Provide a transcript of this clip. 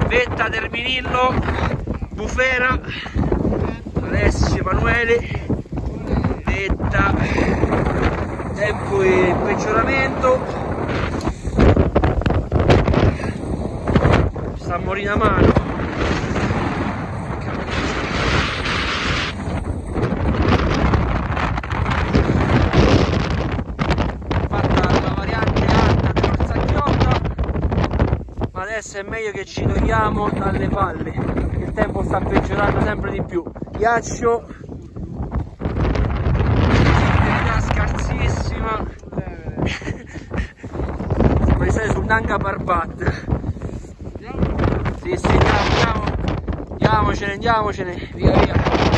Vetta, Terminillo, Bufera, Alessio, Emanuele, Vetta, tempo in peggioramento, sta a morire a mano. Adesso è meglio che ci togliamo dalle palle, il tempo sta peggiorando sempre di più. Ghiaccio, visibilità scarsissima, come sei sul Nanga Parbat. Sì, andiamocene, via via.